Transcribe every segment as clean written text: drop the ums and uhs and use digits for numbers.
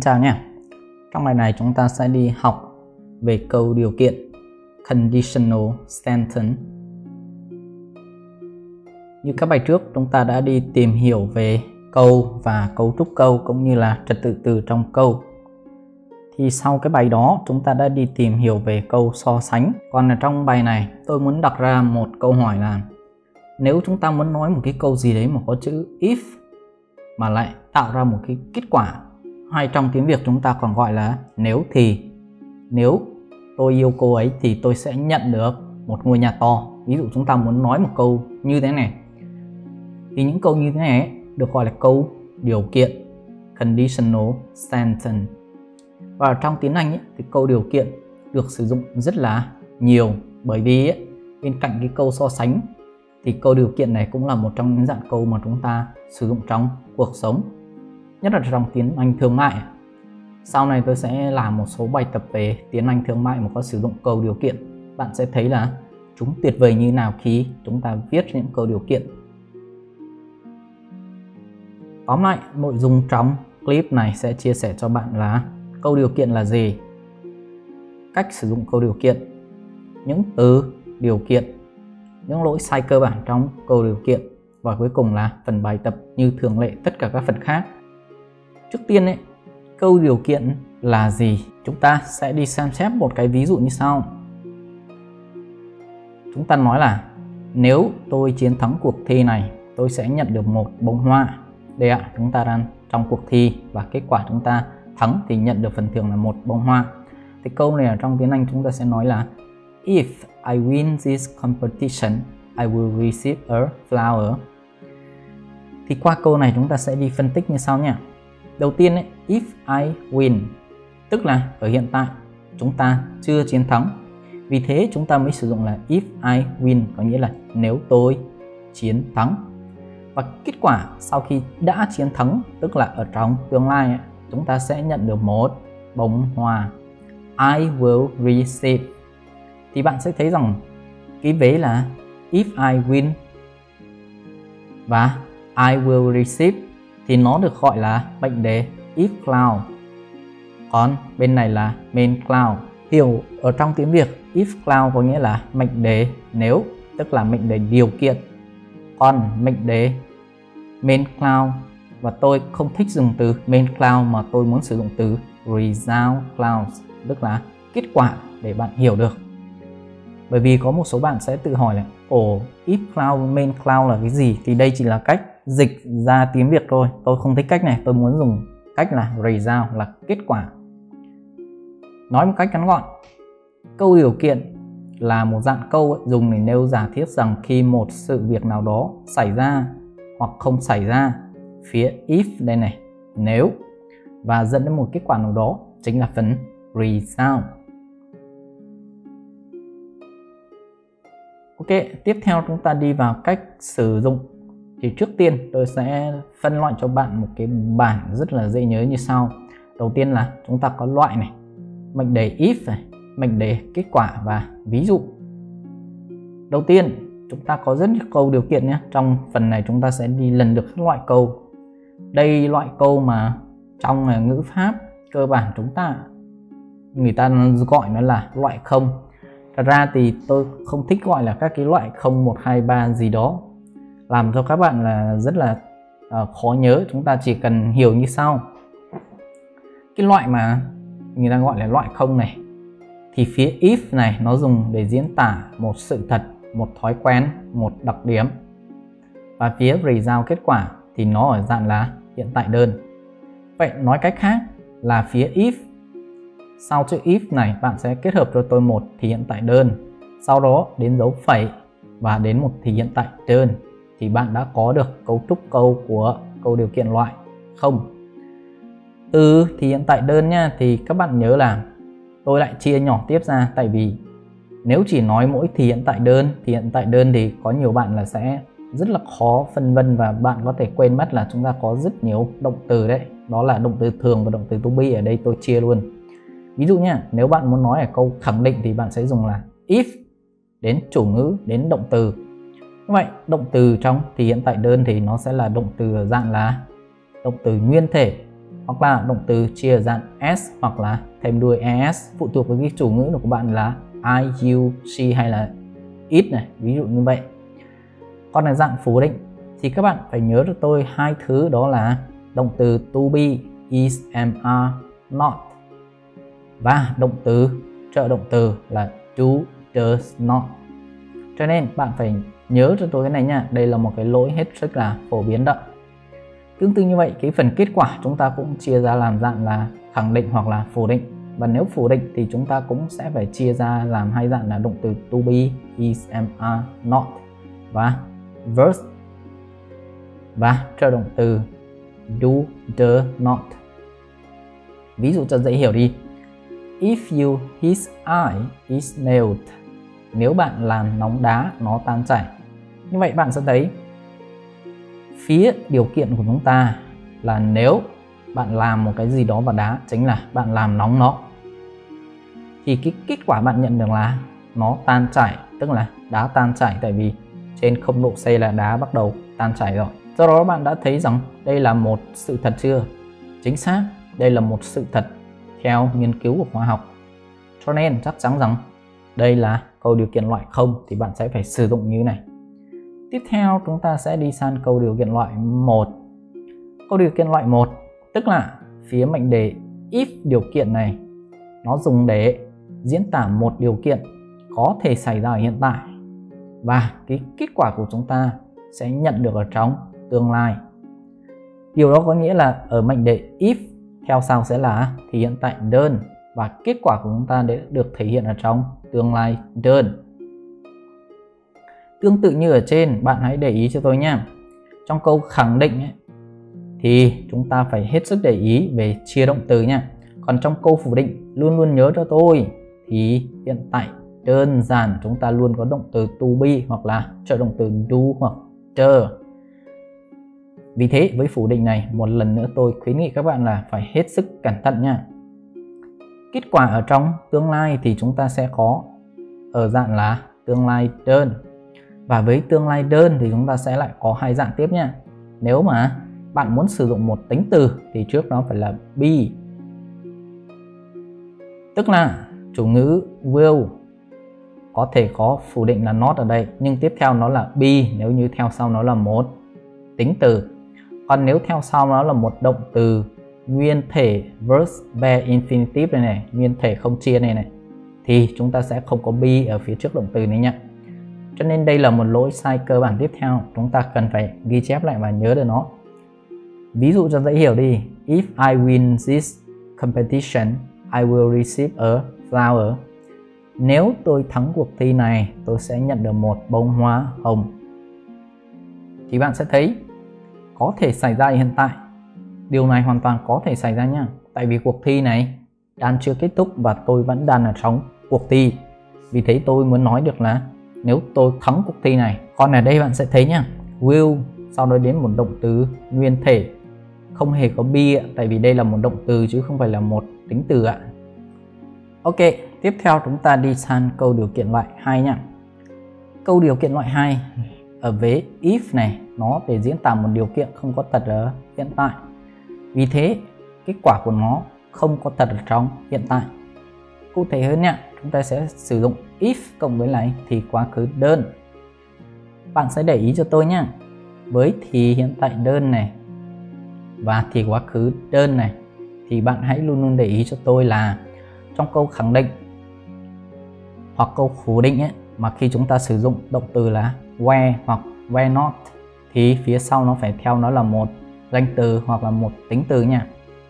chào nhé. Trong bài này chúng ta sẽ đi học về câu điều kiện conditional sentence. Như các bài trước chúng ta đã đi tìm hiểu về câu và cấu trúc câu cũng như là trật tự từ trong câu. Thì sau cái bài đó chúng ta đã đi tìm hiểu về câu so sánh. Còn ở trong bài này tôi muốn đặt ra một câu hỏi là nếu chúng ta muốn nói một cái câu gì đấy mà có chữ if mà lại tạo ra một cái kết quả, hay trong tiếng Việt chúng ta còn gọi là nếu thì. Nếu tôi yêu cô ấy thì tôi sẽ nhận được một ngôi nhà to. Ví dụ chúng ta muốn nói một câu như thế này thì những câu như thế này được gọi là câu điều kiện conditional sentence. Và trong tiếng Anh thì câu điều kiện được sử dụng rất là nhiều, bởi vì bên cạnh cái câu so sánh thì câu điều kiện này cũng là một trong những dạng câu mà chúng ta sử dụng trong cuộc sống, nhất là trong tiếng Anh thương mại. Sau này tôi sẽ làm một số bài tập về tiếng Anh thương mại mà có sử dụng câu điều kiện. Bạn sẽ thấy là chúng tuyệt vời như nào khi chúng ta viết những câu điều kiện. Tóm lại, nội dung trong clip này sẽ chia sẻ cho bạn là câu điều kiện là gì, cách sử dụng câu điều kiện, những từ điều kiện, những lỗi sai cơ bản trong câu điều kiện, và cuối cùng là phần bài tập như thường lệ tất cả các phần khác. Trước tiên câu điều kiện là gì? Chúng ta sẽ đi xem xét một cái ví dụ như sau. Chúng ta nói là nếu tôi chiến thắng cuộc thi này, tôi sẽ nhận được một bông hoa. Đây ạ, chúng ta đang trong cuộc thi và kết quả chúng ta thắng thì nhận được phần thưởng là một bông hoa. Thì câu này ở trong tiếng Anh chúng ta sẽ nói là if I win this competition, I will receive a flower. Thì qua câu này chúng ta sẽ đi phân tích như sau nha. Đầu tiên if I win tức là ở hiện tại chúng ta chưa chiến thắng, vì thế chúng ta mới sử dụng là if I win, có nghĩa là nếu tôi chiến thắng. Và kết quả sau khi đã chiến thắng tức là ở trong tương lai chúng ta sẽ nhận được một bông hoa. I will receive. Thì bạn sẽ thấy rằng cái vế là if I win và I will receive thì nó được gọi là mệnh đề if clause. Còn bên này là main clause. Hiểu ở trong tiếng Việt if clause có nghĩa là mệnh đề nếu, tức là mệnh đề điều kiện. Còn mệnh đề main clause, và tôi không thích dùng từ main clause mà tôi muốn sử dụng từ result clause, tức là kết quả, để bạn hiểu được. Bởi vì có một số bạn sẽ tự hỏi là if clause, main clause là cái gì? Thì đây chỉ là cách dịch ra tiếng Việt thôi. Tôi không thích cách này, tôi muốn dùng cách là result là kết quả. Nói một cách ngắn gọn, câu điều kiện là một dạng câu dùng để nêu giả thiết rằng khi một sự việc nào đó xảy ra hoặc không xảy ra, phía if đây này, nếu, và dẫn đến một kết quả nào đó chính là phần result. Ok, tiếp theo chúng ta đi vào cách sử dụng. Thì trước tiên tôi sẽ phân loại cho bạn một cái bảng rất là dễ nhớ như sau. Đầu tiên là chúng ta có loại này, mệnh đề if này, mệnh đề kết quả và ví dụ. Đầu tiên chúng ta có rất nhiều câu điều kiện nhé. Trong phần này chúng ta sẽ đi lần lượt các loại câu. Đây loại câu mà trong ngữ pháp cơ bản người ta gọi nó là loại không. Thật ra thì tôi không thích gọi là các cái loại 0, 1, 2, 3 gì đó, làm cho các bạn là rất là khó nhớ. Chúng ta chỉ cần hiểu như sau. Cái loại mà người ta gọi là loại không này thì phía if này nó dùng để diễn tả một sự thật, một thói quen, một đặc điểm. Và phía result kết quả thì nó ở dạng là hiện tại đơn. Vậy nói cách khác là phía if, sau chữ if này bạn sẽ kết hợp cho tôi một thì hiện tại đơn, sau đó đến dấu phẩy và đến một thì hiện tại đơn, thì bạn đã có được cấu trúc câu của câu điều kiện loại không. Từ thì hiện tại đơn nha, thì các bạn nhớ là tôi lại chia nhỏ tiếp ra, tại vì nếu chỉ nói mỗi thì hiện tại đơn thì có nhiều bạn là sẽ rất là khó phân vân, và bạn có thể quên mất là chúng ta có rất nhiều động từ đấy. Đó là động từ thường và động từ to be, ở đây tôi chia luôn. Ví dụ nha, nếu bạn muốn nói ở câu khẳng định thì bạn sẽ dùng là if đến chủ ngữ đến động từ. Như vậy động từ trong thì hiện tại đơn thì nó sẽ là động từ ở dạng là động từ nguyên thể. hoặc là động từ chia ở dạng s hoặc là thêm đuôi es, phụ thuộc với cái chủ ngữ của bạn là I, you, she hay là it này, ví dụ như vậy. Còn là dạng phủ định thì các bạn phải nhớ cho tôi hai thứ, đó là động từ to be, is, am, are, not, và động từ trợ động từ là do, does, not. Cho nên bạn phải nhớ cho tôi cái này nha, đây là một cái lỗi hết sức là phổ biến đó. Tương tự như vậy, cái phần kết quả chúng ta cũng chia ra làm dạng là khẳng định hoặc là phủ định. Và nếu phủ định thì chúng ta cũng sẽ phải chia ra làm hai dạng là động từ to be, is, am, are, not, và verse và trợ động từ do, does, not. Ví dụ cho dễ hiểu đi. If you his eye is melted. Nếu bạn làm nóng đá nó tan chảy. Như vậy bạn sẽ thấy phía điều kiện của chúng ta là nếu bạn làm một cái gì đó vào đá, chính là bạn làm nóng nó, thì cái kết quả bạn nhận được là nó tan chảy, tức là đá tan chảy, tại vì trên 0 độ C là đá bắt đầu tan chảy rồi. Do đó bạn đã thấy rằng đây là một sự thật chưa? Chính xác, đây là một sự thật theo nghiên cứu của khoa học. Cho nên chắc chắn rằng đây là câu điều kiện loại 0 thì bạn sẽ phải sử dụng như này. Tiếp theo chúng ta sẽ đi sang câu điều kiện loại 1. Câu điều kiện loại 1 tức là phía mệnh đề if điều kiện này nó dùng để diễn tả một điều kiện có thể xảy ra ở hiện tại, và cái kết quả của chúng ta sẽ nhận được ở trong tương lai. Điều đó có nghĩa là ở mệnh đề if theo sau sẽ là thì hiện tại đơn, và kết quả của chúng ta để được thể hiện ở trong tương lai đơn. Tương tự như ở trên, bạn hãy để ý cho tôi nhé. Trong câu khẳng định ấy, thì chúng ta phải hết sức để ý về chia động từ nha. Còn trong câu phủ định luôn luôn nhớ cho tôi thì hiện tại đơn giản chúng ta luôn có động từ to be hoặc là trợ động từ do hoặc does. Vì thế với phủ định này, một lần nữa tôi khuyến nghị các bạn là phải hết sức cẩn thận nha. Kết quả ở trong tương lai thì chúng ta sẽ có ở dạng là tương lai đơn. Và với tương lai đơn thì chúng ta sẽ lại có hai dạng tiếp nha. Nếu mà bạn muốn sử dụng một tính từ thì trước nó phải là be, tức là chủ ngữ will có thể có phủ định là not ở đây, nhưng tiếp theo nó là be nếu như theo sau nó là một tính từ. Còn nếu theo sau nó là một động từ nguyên thể verse bare infinitive này, nguyên thể không chia này thì chúng ta sẽ không có be ở phía trước động từ này nhé. Cho nên đây là một lỗi sai cơ bản tiếp theo, chúng ta cần phải ghi chép lại và nhớ được nó. Ví dụ cho dễ hiểu đi, if I win this competition, I will receive a flower. Nếu tôi thắng cuộc thi này, tôi sẽ nhận được một bông hoa hồng. Thì bạn sẽ thấy có thể xảy ra hiện tại. Điều này hoàn toàn có thể xảy ra nha. Tại vì cuộc thi này đang chưa kết thúc và tôi vẫn đang ở trong cuộc thi. Vì thế tôi muốn nói được là nếu tôi thắng cuộc thi này. Còn ở đây bạn sẽ thấy nha, will sau đó đến một động từ nguyên thể, không hề có be ạ, tại vì đây là một động từ chứ không phải là một tính từ ạ. Ok, tiếp theo chúng ta đi sang câu điều kiện loại 2 nha. Câu điều kiện loại 2 ở vế if này nó để diễn tả một điều kiện không có thật ở hiện tại. Vì thế kết quả của nó không có thật ở trong hiện tại. Cụ thể hơn nha, chúng ta sẽ sử dụng if cộng với lại thì quá khứ đơn. Bạn sẽ để ý cho tôi nhé. Với thì hiện tại đơn này và thì quá khứ đơn này thì bạn hãy luôn luôn để ý cho tôi là trong câu khẳng định hoặc câu phủ định ấy, mà khi chúng ta sử dụng động từ là where hoặc where not thì phía sau nó phải theo nó là một danh từ hoặc là một tính từ nha.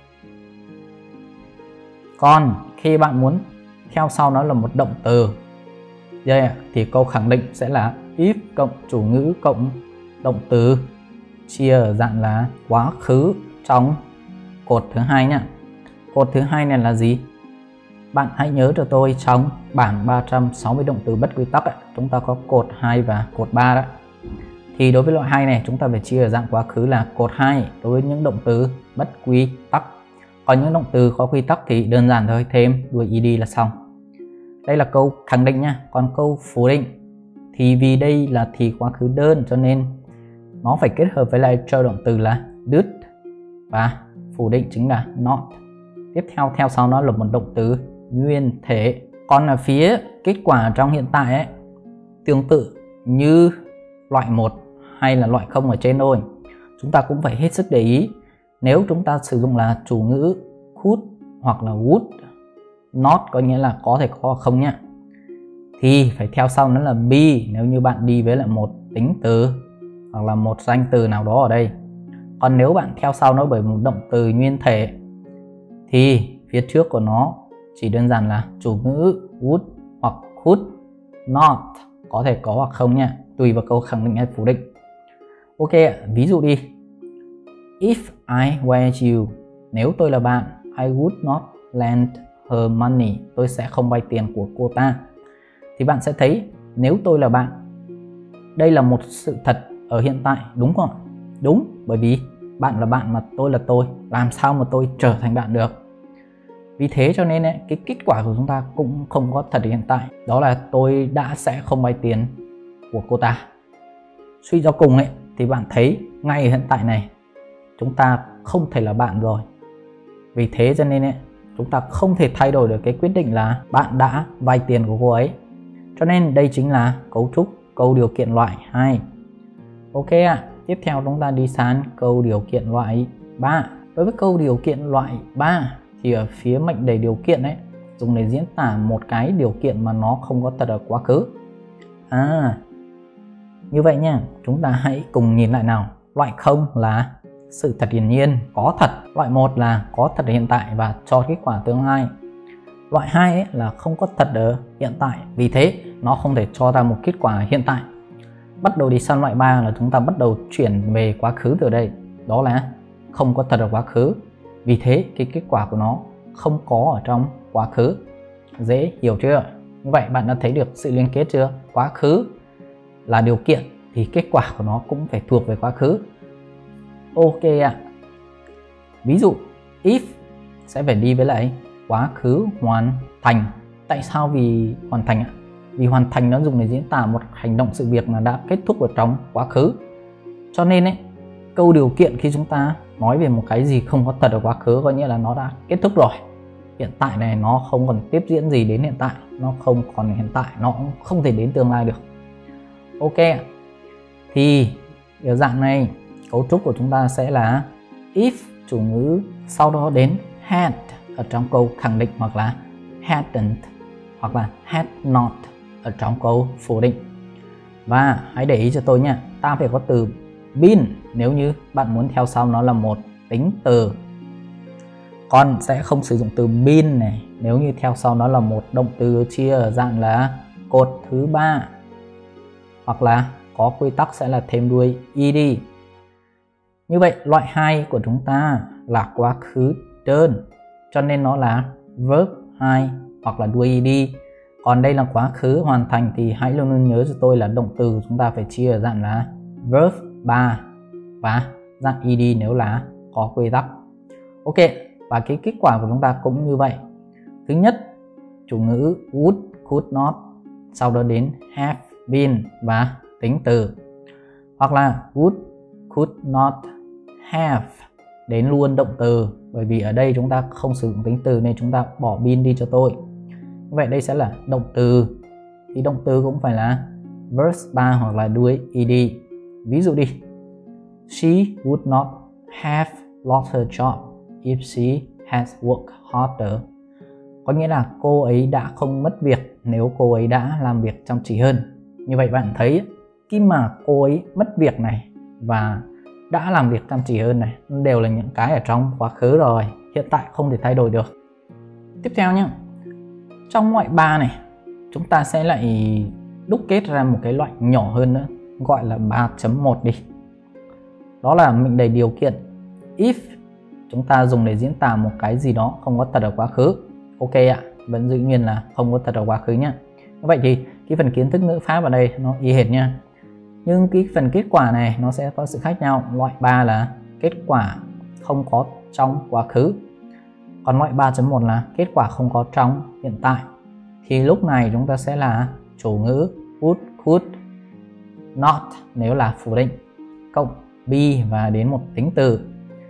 Còn khi bạn muốn theo sau nó là một động từ thì câu khẳng định sẽ là if cộng chủ ngữ cộng động từ chia ở dạng là quá khứ trong cột thứ hai nha. Cột thứ hai này là gì? Bạn hãy nhớ cho tôi trong bảng 360 động từ bất quy tắc ấy, chúng ta có cột 2 và cột 3 đó. Thì đối với loại 2 này chúng ta phải chia ở dạng quá khứ là cột 2 đối với những động từ bất quy tắc. Còn những động từ có quy tắc thì đơn giản thôi, thêm đuôi ed là xong. Đây là câu khẳng định nha. Còn câu phủ định thì vì đây là thì quá khứ đơn cho nên nó phải kết hợp với lại trợ động từ là did và phủ định chính là not. Tiếp theo theo sau nó là một động từ nguyên thể. Còn ở phía kết quả trong hiện tại ấy, tương tự như loại 1 hay là loại 0 ở trên thôi. Chúng ta cũng phải hết sức để ý. Nếu chúng ta sử dụng là chủ ngữ could hoặc là would, not có nghĩa là có thể có hoặc không nhé, thì phải theo sau nó là be nếu như bạn đi với lại một tính từ hoặc là một danh từ nào đó ở đây. Còn nếu bạn theo sau nó bởi một động từ nguyên thể thì phía trước của nó chỉ đơn giản là chủ ngữ would hoặc could, not có thể có hoặc không nha, tùy vào câu khẳng định hay phủ định. Ok, ví dụ đi. If I were you, nếu tôi là bạn, I would not lend her money, tôi sẽ không vay tiền của cô ta. Thì bạn sẽ thấy nếu tôi là bạn, đây là một sự thật ở hiện tại, đúng không? Đúng, bởi vì bạn là bạn mà tôi là tôi, làm sao mà tôi trở thành bạn được? Vì thế cho nên ấy, cái kết quả của chúng ta cũng không có thật hiện tại, đó là tôi đã sẽ không vay tiền của cô ta. Suy cho cùng ấy, thì bạn thấy ngay hiện tại này chúng ta không thể là bạn rồi. Vì thế cho nên ấy, chúng ta không thể thay đổi được cái quyết định là bạn đã vay tiền của cô ấy. Cho nên đây chính là cấu trúc câu điều kiện loại 2. Ok ạ, tiếp theo chúng ta đi sang câu điều kiện loại 3. Đối với câu điều kiện loại 3 thì ở phía mệnh đề điều kiện ấy dùng để diễn tả một cái điều kiện mà nó không có thật ở quá khứ. Như vậy nha, chúng ta hãy cùng nhìn lại nào. Loại 0 là sự thật hiển nhiên, có thật. Loại 1 là có thật ở hiện tại và cho kết quả tương lai. Loại 2 ấy là không có thật ở hiện tại, vì thế nó không thể cho ra một kết quả hiện tại. Bắt đầu đi sang loại 3 là chúng ta bắt đầu chuyển về quá khứ từ đây, đó là không có thật ở quá khứ, vì thế cái kết quả của nó không có ở trong quá khứ. Dễ hiểu chưa? Như vậy bạn đã thấy được sự liên kết chưa? Quá khứ là điều kiện thì kết quả của nó cũng phải thuộc về quá khứ. Ok ạ. Ví dụ if sẽ phải đi với lại quá khứ hoàn thành. Tại sao vì hoàn thành ạ? Vì hoàn thành nó dùng để diễn tả một hành động sự việc mà đã kết thúc ở trong quá khứ. Cho nên ấy, câu điều kiện khi chúng ta nói về một cái gì không có thật ở quá khứ có nghĩa là nó đã kết thúc rồi. Hiện tại này nó không còn tiếp diễn gì đến hiện tại, nó không còn hiện tại, nó cũng không thể đến tương lai được. Ok, thì ở dạng này cấu trúc của chúng ta sẽ là if chủ ngữ sau đó đến had ở trong câu khẳng định hoặc là hadn't hoặc là had not ở trong câu phủ định. Và hãy để ý cho tôi nha, ta phải có từ been nếu như bạn muốn theo sau nó là một tính từ. Còn sẽ không sử dụng từ been này nếu như theo sau nó là một động từ chia ở dạng là cột thứ 3, hoặc là có quy tắc sẽ là thêm đuôi ed. Như vậy loại 2 của chúng ta là quá khứ đơn, cho nên nó là verb 2 hoặc là đuôi ed. Còn đây là quá khứ hoàn thành thì hãy luôn luôn nhớ cho tôi là động từ chúng ta phải chia ở dạng là verb 3 và dạng ed nếu là có quy tắc. Ok, và cái kết quả của chúng ta cũng như vậy. Thứ nhất, chủ ngữ would, could not, sau đó đến have been và tính từ. Hoặc là would, could not, have đến luôn động từ, bởi vì ở đây chúng ta không sử dụng tính từ nên chúng ta bỏ been đi cho tôi. Như vậy đây sẽ là động từ, thì động từ cũng phải là verb 3 hoặc là đuôi ed. Ví dụ đi, she would not have lost her job if she has worked harder. Có nghĩa là cô ấy đã không mất việc nếu cô ấy đã làm việc chăm chỉ hơn. Như vậy bạn thấy khi mà cô ấy mất việc này và đã làm việc chăm chỉ hơn này đều là những cái ở trong quá khứ rồi, hiện tại không thể thay đổi được. Tiếp theo nhé, trong loại 3 này chúng ta sẽ lại đúc kết ra một cái loại nhỏ hơn nữa, gọi là 3.1 đi. Đó là mệnh đề điều kiện if chúng ta dùng để diễn tả một cái gì đó không có thật ở quá khứ. Ok ạ, vẫn giữ nguyên là không có thật ở quá khứ nhé. Vậy thì cái phần kiến thức ngữ pháp ở đây nó y hệt nha, nhưng cái phần kết quả này nó sẽ có sự khác nhau. Loại 3 là kết quả không có trong quá khứ, còn loại 3.1 là kết quả không có trong hiện tại. Thì lúc này chúng ta sẽ là chủ ngữ would, could, not nếu là phủ định, cộng be và đến một tính từ.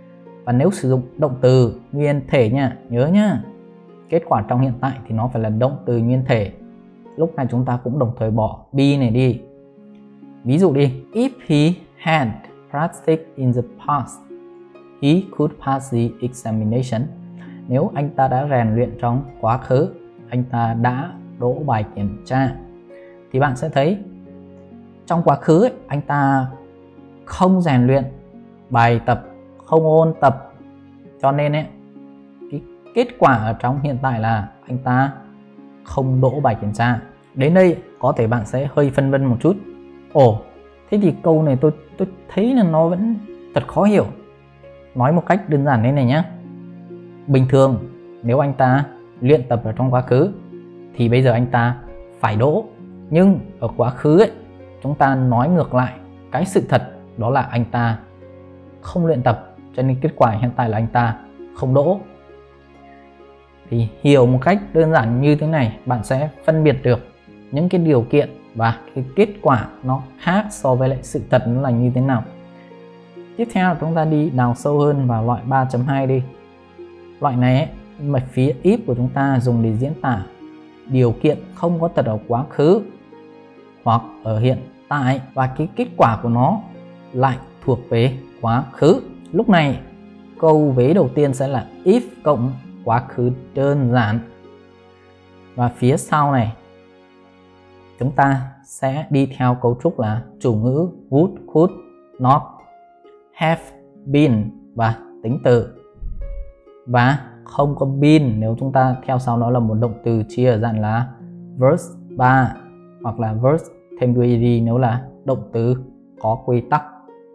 Và nếu sử dụng động từ nguyên thể nha, nhớ nhá, kết quả trong hiện tại thì nó phải là động từ nguyên thể. Lúc này chúng ta cũng đồng thời bỏ be này đi. Ví dụ đi, if he had practiced in the past, he could pass the examination. Nếu anh ta đã rèn luyện trong quá khứ, anh ta đã đỗ bài kiểm tra. Thì bạn sẽ thấy trong quá khứ ấy, anh ta không rèn luyện bài tập, không ôn tập, cho nên ấy, cái kết quả ở trong hiện tại là anh ta không đỗ bài kiểm tra. Đến đây có thể bạn sẽ hơi phân vân một chút. Ồ, thế thì câu này tôi thấy là nó vẫn thật khó hiểu. Nói một cách đơn giản thế này nhé. Bình thường nếu anh ta luyện tập ở trong quá khứ thì bây giờ anh ta phải đỗ. Nhưng ở quá khứ ấy, chúng ta nói ngược lại cái sự thật, đó là anh ta không luyện tập, cho nên kết quả hiện tại là anh ta không đỗ. Thì hiểu một cách đơn giản như thế này, bạn sẽ phân biệt được những cái điều kiện và cái kết quả nó khác so với lại sự thật nó là như thế nào. Tiếp theo chúng ta đi đào sâu hơn vào loại 3.2 đi. Loại này ấy, mà phía if của chúng ta dùng để diễn tả điều kiện không có thật ở quá khứ hoặc ở hiện tại, và cái kết quả của nó lại thuộc về quá khứ. Lúc này câu vế đầu tiên sẽ là if cộng quá khứ đơn giản, và phía sau này chúng ta sẽ đi theo cấu trúc là chủ ngữ would, could, not, have, been và tính từ. Và không có been nếu chúng ta theo sau đó là một động từ chia ở dạng là verse 3 hoặc là verse thêm đuôi ed nếu là động từ có quy tắc.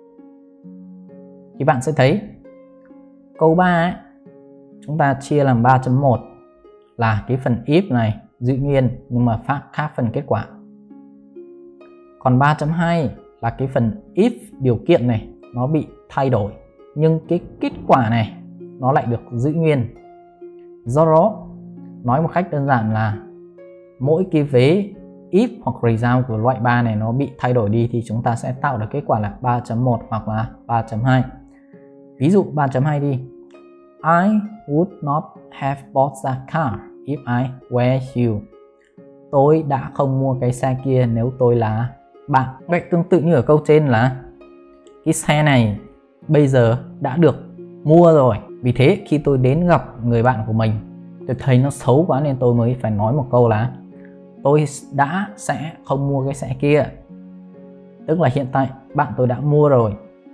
Thì bạn sẽ thấy câu 3 ấy, chúng ta chia làm 3.1 là cái phần if này giữ nguyên nhưng mà khác phần kết quả. Còn 3.2 là cái phần if điều kiện này nó bị thay đổi nhưng cái kết quả này nó lại được giữ nguyên. Do đó nói một cách đơn giản là mỗi cái vế if hoặc result của loại 3 này nó bị thay đổi đi thì chúng ta sẽ tạo được kết quả là 3.1 hoặc là 3.2. Ví dụ 3.2 đi. I would not have bought that car if I were you. Tôi đã không mua cái xe kia nếu tôi là bạn. Vậy tương tự như ở câu trên là cái xe này bây giờ đã được mua rồi. Vì thế khi tôi đến gặp người bạn của mình, tôi thấy nó xấu quá nên tôi mới phải nói một câu là tôi sẽ không mua cái xe kia. Tức là hiện tại bạn tôi đã mua rồi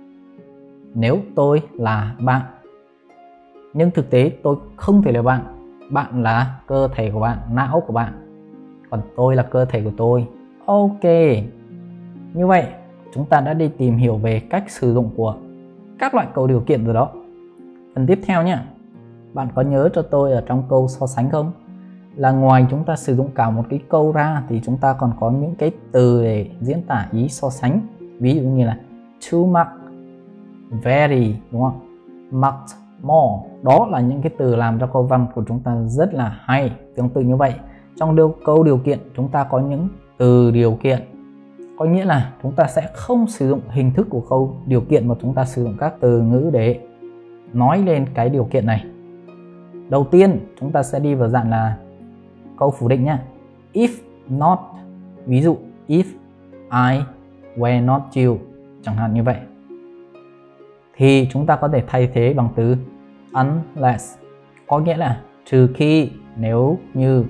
nếu tôi là bạn. Nhưng thực tế tôi không thể là bạn. Bạn là cơ thể của bạn, não của bạn, còn tôi là cơ thể của tôi. Ok, như vậy chúng ta đã đi tìm hiểu về cách sử dụng của các loại câu điều kiện rồi đó. Phần tiếp theo nhé, bạn có nhớ cho tôi ở trong câu so sánh không? Là ngoài chúng ta sử dụng cả một cái câu ra thì chúng ta còn có những cái từ để diễn tả ý so sánh. Ví dụ như là too much, very, đúng không? Much more. Đó là những cái từ làm cho câu văn của chúng ta rất là hay. Tương tự như vậy, trong câu điều kiện chúng ta có những từ điều kiện. Có nghĩa là chúng ta sẽ không sử dụng hình thức của câu điều kiện mà chúng ta sử dụng các từ ngữ để nói lên cái điều kiện này. Đầu tiên chúng ta sẽ đi vào dạng là câu phủ định nhé. If not, ví dụ if I were not you, chẳng hạn như vậy, thì chúng ta có thể thay thế bằng từ unless, có nghĩa là trừ khi, nếu như.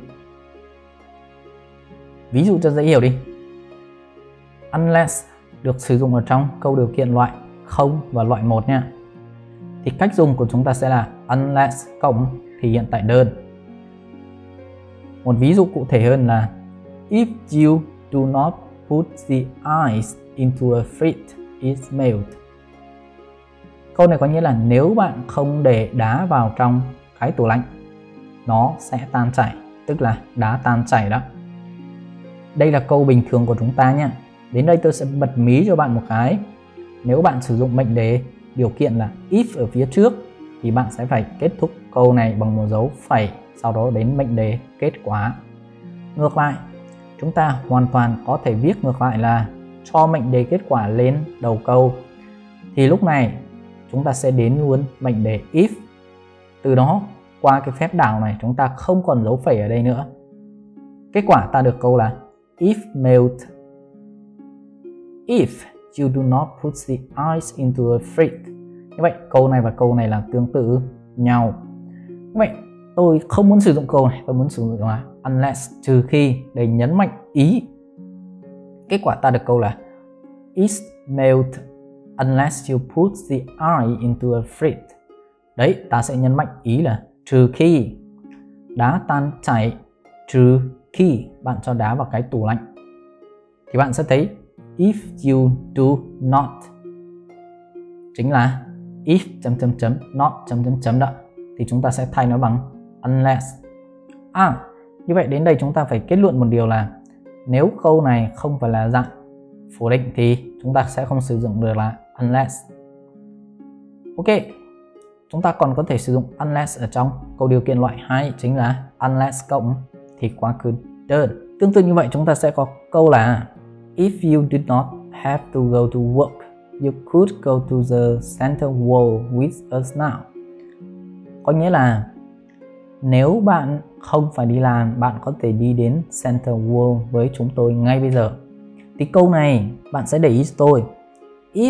Ví dụ cho dễ hiểu đi, unless được sử dụng ở trong câu điều kiện loại 0 và loại 1 nha. Thì cách dùng của chúng ta sẽ là unless cộng thì hiện tại đơn. Một ví dụ cụ thể hơn là if you do not put the ice into a fridge, it's melt. Câu này có nghĩa là nếu bạn không để đá vào trong cái tủ lạnh, nó sẽ tan chảy, tức là đá tan chảy đó. Đây là câu bình thường của chúng ta nhé. Đến đây tôi sẽ bật mí cho bạn một cái. Nếu bạn sử dụng mệnh đề điều kiện là if ở phía trước thì bạn sẽ phải kết thúc câu này bằng một dấu phẩy, sau đó đến mệnh đề kết quả. Ngược lại, chúng ta hoàn toàn có thể viết ngược lại là cho mệnh đề kết quả lên đầu câu. Thì lúc này chúng ta sẽ đến luôn mệnh đề if. Từ đó qua cái phép đảo này chúng ta không còn dấu phẩy ở đây nữa. Kết quả ta được câu là if melt. If you do not put the ice into a fridge. Như vậy câu này và câu này là tương tự nhau. Như vậy tôi không muốn sử dụng câu này, tôi muốn sử dụng là unless, trừ khi, để nhấn mạnh ý. Kết quả ta được câu là it's melt unless you put the ice into a fridge. Đấy, ta sẽ nhấn mạnh ý là trừ khi đá tan chảy, trừ khi bạn cho đá vào cái tủ lạnh. Thì bạn sẽ thấy if you do not chính là if not đó. Thì chúng ta sẽ thay nó bằng unless. Như vậy đến đây chúng ta phải kết luận một điều là nếu câu này không phải là dạng phủ định thì chúng ta sẽ không sử dụng được là unless. Ok, chúng ta còn có thể sử dụng unless ở trong câu điều kiện loại 2, chính là unless cộng thì quá khứ đơn. Tương tự như vậy chúng ta sẽ có câu là if you did not have to go to work, you could go to the center wall with us now. Có nghĩa là nếu bạn không phải đi làm, bạn có thể đi đến center wall với chúng tôi ngay bây giờ. Thì câu này bạn sẽ để ý cho tôi if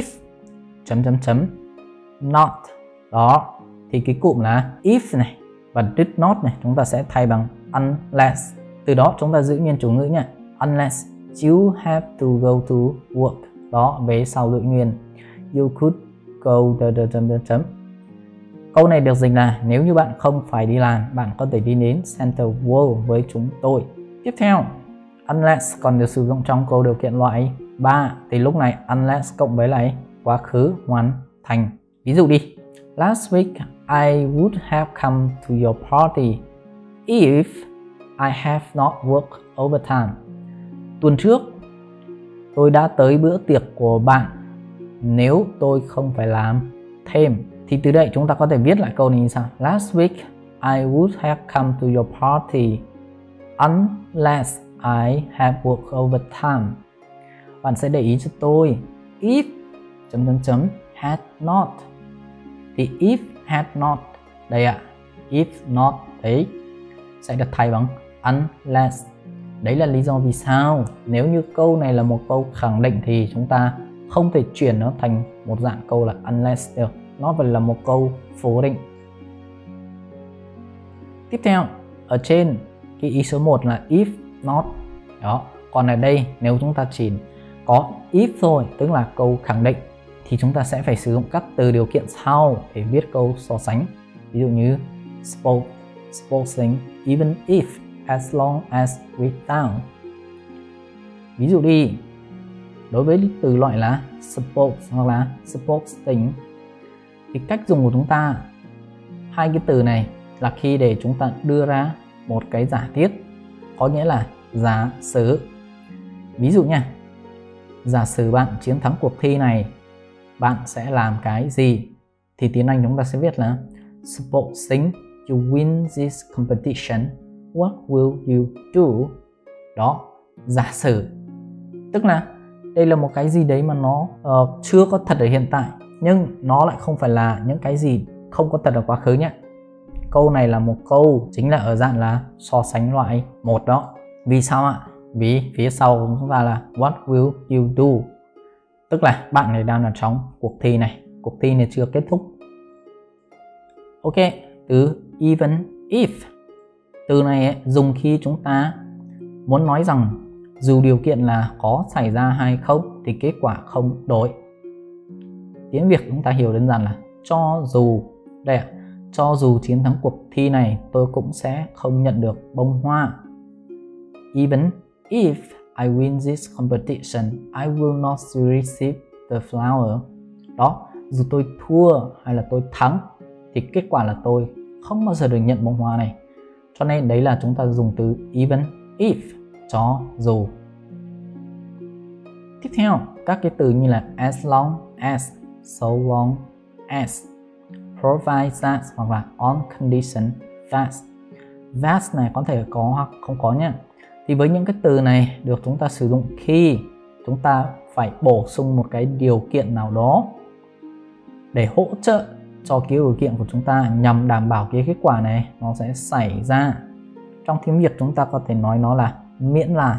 not đó, thì cái cụm là if này và did not này chúng ta sẽ thay bằng unless. Từ đó chúng ta giữ nguyên chủ ngữ nhé, unless you have to go to work. Đó, về sau giữ nguyên you could go . Câu này được dịch là nếu như bạn không phải đi làm, bạn có thể đi đến center wall với chúng tôi. Tiếp theo, unless còn được sử dụng trong câu điều kiện loại 3. Thì lúc này unless cộng với lại quá khứ hoàn thành. Ví dụ đi, last week I would have come to your party if I have not worked overtime. Tuần trước tôi đã tới bữa tiệc của bạn nếu tôi không phải làm thêm. Thì từ đây chúng ta có thể viết lại câu này như sau: last week I would have come to your party unless I have worked overtime. Bạn sẽ để ý cho tôi if had not. Thì if had not đây ạ, if not đấy sẽ được thay bằng unless. Đấy là lý do vì sao nếu như câu này là một câu khẳng định thì chúng ta không thể chuyển nó thành một dạng câu là unless được. Nó phải là một câu phủ định. Tiếp theo, ở trên cái ý số 1 là if not. Đó, còn ở đây nếu chúng ta chỉ có if thôi, tức là câu khẳng định, thì chúng ta sẽ phải sử dụng các từ điều kiện sau để viết câu so sánh. Ví dụ như supposing, even if, as long as, without. Ví dụ đi, đối với từ loại là suppose hoặc là supposing thì cách dùng của chúng ta, hai cái từ này là khi để chúng ta đưa ra một cái giả thiết, có nghĩa là giả sử. Ví dụ nha, giả sử bạn chiến thắng cuộc thi này, bạn sẽ làm cái gì? Thì tiếng Anh chúng ta sẽ viết là supposing you win this competition, what will you do? Đó, giả sử. Tức là đây là một cái gì đấy mà nó chưa có thật ở hiện tại, nhưng nó lại không phải là những cái gì không có thật ở quá khứ nhé. Câu này là một câu chính là ở dạng là so sánh loại 1 đó. Vì sao ạ? Vì phía sau của chúng ta là what will you do? Tức là bạn này đang ở trong cuộc thi này. Cuộc thi này chưa kết thúc. Ok, từ even if. Từ này ấy, dùng khi chúng ta muốn nói rằng dù điều kiện là có xảy ra hay không thì kết quả không đổi. Tiếng Việt chúng ta hiểu đơn giản là cho dù. Đây ạ, cho dù chiến thắng cuộc thi này tôi cũng sẽ không nhận được bông hoa. Even if I win this competition, I will not receive the flower. Đó, dù tôi thua hay là tôi thắng thì kết quả là tôi không bao giờ được nhận bông hoa này. Cho nên đấy là chúng ta dùng từ even if, cho dù. Tiếp theo, các cái từ như là as long as, so long as, provide that hoặc là on condition that. That này có thể có hoặc không có nhé. Thì với những cái từ này được chúng ta sử dụng khi chúng ta phải bổ sung một cái điều kiện nào đó. để hỗ trợ cho cái điều kiện của chúng ta nhằm đảm bảo cái kết quả này nó sẽ xảy ra. Trong tiếng Việt chúng ta có thể nói nó là miễn là.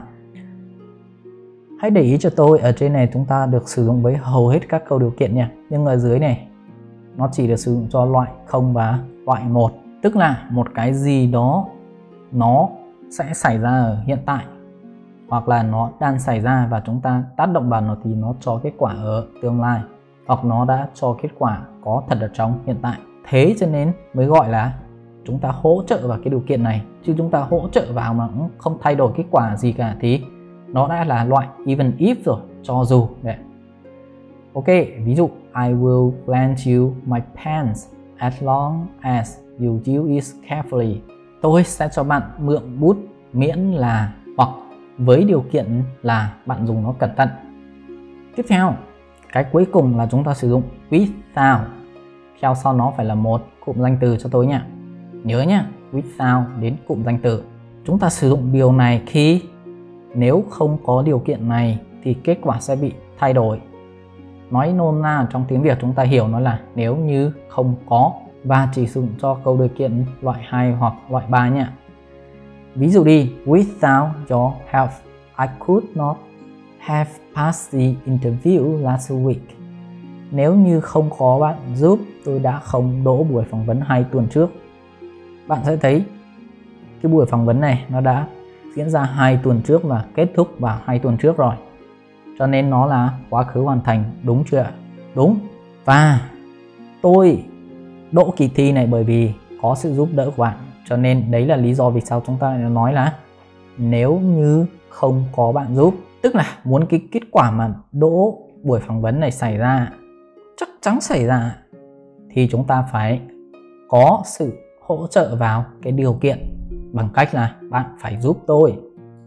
Hãy để ý cho tôi, ở trên này chúng ta được sử dụng với hầu hết các câu điều kiện nha. Nhưng ở dưới này nó chỉ được sử dụng cho loại 0 và loại 1. Tức là một cái gì đó nó sẽ xảy ra ở hiện tại, hoặc là nó đang xảy ra và chúng ta tác động vào nó thì nó cho kết quả ở tương lai, hoặc nó đã cho kết quả có thật ở trong hiện tại. Thế cho nên mới gọi là chúng ta hỗ trợ vào cái điều kiện này, chứ chúng ta hỗ trợ vào mà cũng không thay đổi kết quả gì cả thì nó đã là loại even if rồi, cho dù đấy. Ok, ví dụ I will lend you my pens as long as you use it carefully. Tôi sẽ cho bạn mượn bút miễn là, hoặc với điều kiện là bạn dùng nó cẩn thận. Tiếp theo, cái cuối cùng là chúng ta sử dụng without. Theo sau nó phải là một cụm danh từ cho tôi nha. Nhớ nhá, without đến cụm danh từ. Chúng ta sử dụng điều này khi nếu không có điều kiện này thì kết quả sẽ bị thay đổi. Nói nôm na trong tiếng Việt chúng ta hiểu nó là nếu như không có, và chỉ sử dụng cho câu điều kiện loại 2 hoặc loại 3 nha. Ví dụ đi, without your help, I could not have passed the interview last week. Nếu như không có bạn giúp, tôi đã không đỗ buổi phỏng vấn 2 tuần trước. Bạn sẽ thấy cái buổi phỏng vấn này nó đã diễn ra 2 tuần trước và kết thúc vào 2 tuần trước rồi. Cho nên nó là quá khứ hoàn thành, đúng chưa ạ? Đúng. Và tôi đỗ kỳ thi này bởi vì có sự giúp đỡ của bạn. Cho nên đấy là lý do vì sao chúng ta nói là nếu như không có bạn giúp. Tức là muốn cái kết quả mà đỗ buổi phỏng vấn này xảy ra, chắc chắn xảy ra, thì chúng ta phải có sự hỗ trợ vào cái điều kiện bằng cách là bạn phải giúp tôi.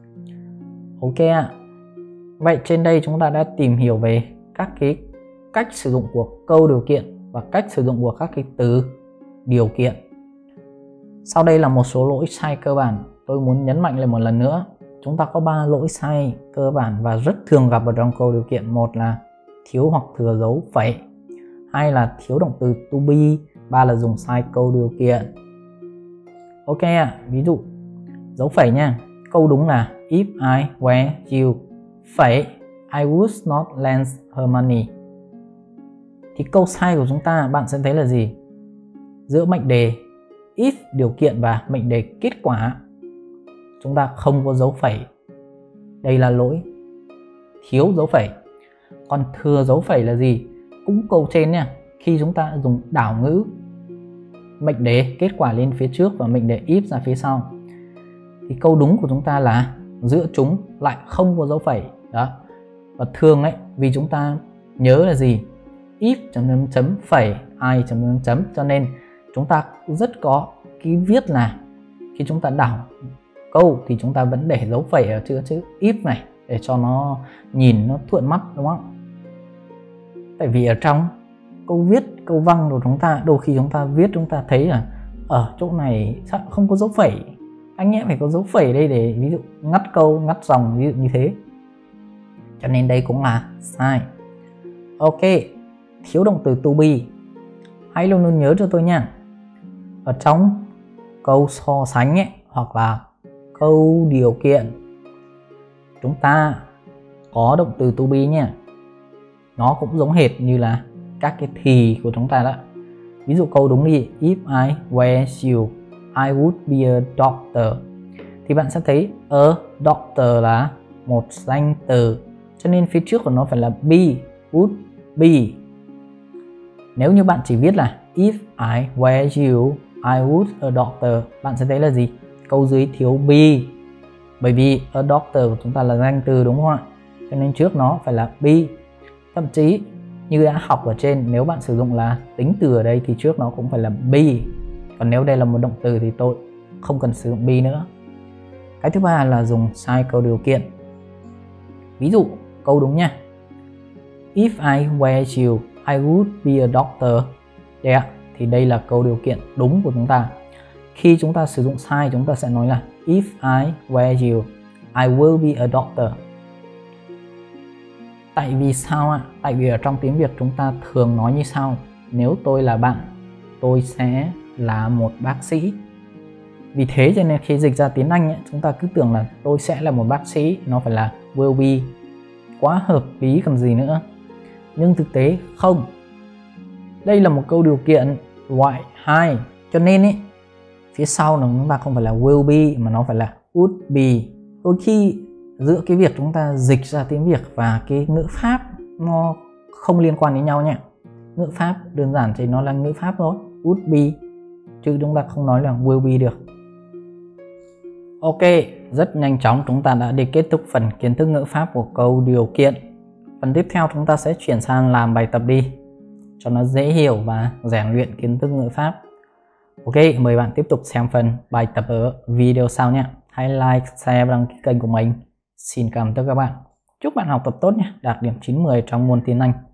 Ok ạ. Vậy trên đây chúng ta đã tìm hiểu về các cái cách sử dụng của câu điều kiện và cách sử dụng của các cái từ điều kiện. Sau đây là một số lỗi sai cơ bản. Tôi muốn nhấn mạnh lên một lần nữa. Chúng ta có 3 lỗi sai cơ bản và rất thường gặp ở trong câu điều kiện. Một là thiếu hoặc thừa dấu phẩy, 2 là thiếu động từ to be, 3 là dùng sai câu điều kiện. Ok ạ, ví dụ dấu phẩy nha. Câu đúng là if I were you, phẩy I would not lend her money. Thì câu sai của chúng ta bạn sẽ thấy là gì? Giữa mệnh đề if điều kiện và mệnh đề kết quả chúng ta không có dấu phẩy. Đây là lỗi thiếu dấu phẩy. Còn thừa dấu phẩy là gì? Cũng câu trên nha. Khi chúng ta dùng đảo ngữ, mệnh đề kết quả lên phía trước và mệnh đề if ra phía sau, thì câu đúng của chúng ta là giữa chúng lại không có dấu phẩy. Đó. Và thường ấy, vì chúng ta nhớ là gì? If chấm chấm phẩy I chấm chấm, cho nên chúng ta rất có cái viết là khi chúng ta đảo câu thì chúng ta vẫn để dấu phẩy ở chữ if này để cho nó nhìn nó thuận mắt, đúng không? Tại vì ở trong câu viết, câu văn của chúng ta, đôi khi chúng ta viết chúng ta thấy là ở chỗ này sao không có dấu phẩy, anh nhẽ phải có dấu phẩy đây để ví dụ ngắt câu, ngắt dòng, ví dụ như thế. Cho nên đây cũng là sai. Ok, thiếu động từ to be. Hãy luôn luôn nhớ cho tôi nha. Ở trong câu so sánh ấy, hoặc là câu điều kiện, chúng ta có động từ to be nha. Nó cũng giống hệt như là các cái thì của chúng ta đó. Ví dụ câu đúng đi, if I were you, I would be a doctor. Thì bạn sẽ thấy a doctor là một danh từ, cho nên phía trước của nó phải là be, would be. Nếu như bạn chỉ viết là if I were you, I would a doctor, bạn sẽ thấy là gì? Câu dưới thiếu be. Bởi vì a doctor của chúng ta là danh từ, đúng không ạ? Cho nên trước nó phải là be. Thậm chí như đã học ở trên, nếu bạn sử dụng là tính từ ở đây thì trước nó cũng phải là be. Còn nếu đây là một động từ thì tôi không cần sử dụng be nữa. Cái thứ ba là dùng sai câu điều kiện. Ví dụ câu đúng nha, if I were you, I would be a doctor. Đây ạ, thì đây là câu điều kiện đúng của chúng ta. Khi chúng ta sử dụng sai, chúng ta sẽ nói là if I were you, I will be a doctor. Tại vì sao ạ? Tại vì ở trong tiếng Việt chúng ta thường nói như sau: nếu tôi là bạn, tôi sẽ là một bác sĩ. Vì thế cho nên khi dịch ra tiếng Anh ấy, chúng ta cứ tưởng là tôi sẽ là một bác sĩ, nó phải là will be, quá hợp lý còn gì nữa. Nhưng thực tế không. Đây là một câu điều kiện loại 2, cho nên ấy, phía sau nó chúng ta không phải là will be mà nó phải là would be. Đôi khi giữa cái việc chúng ta dịch ra tiếng Việt và cái ngữ pháp nó không liên quan đến nhau nhé. Ngữ pháp đơn giản thì nó là ngữ pháp thôi, would be, chứ chúng ta không nói là will be được. Ok, rất nhanh chóng chúng ta đã đi kết thúc phần kiến thức ngữ pháp của câu điều kiện. Phần tiếp theo chúng ta sẽ chuyển sang làm bài tập đi, cho nó dễ hiểu và rèn luyện kiến thức ngữ pháp. Ok, mời bạn tiếp tục xem phần bài tập ở video sau nhé. Hãy like, share và đăng ký kênh của mình. Xin cảm ơn các bạn. Chúc bạn học tập tốt nhé, đạt điểm 9-10 trong môn tiếng Anh.